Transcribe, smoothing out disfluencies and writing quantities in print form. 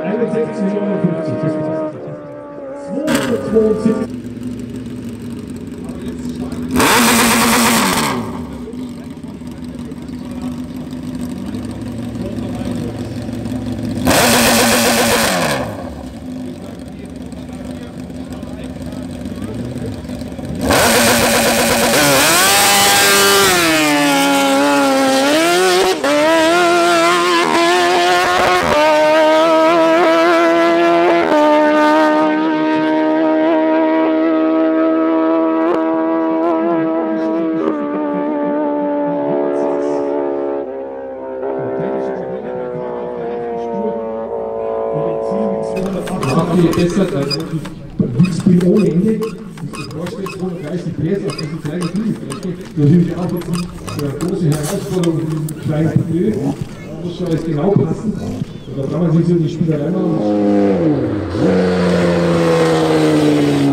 272. Deshalb, also Glücksspiel ohne Ende, das vorstellt 230 PS auf diese kleine Flügelfläche, natürlich auch jetzt eine große Herausforderung für diesen kleinen Spiel, da muss schon alles genau passen, und da kann man sich so die Spielerei machen.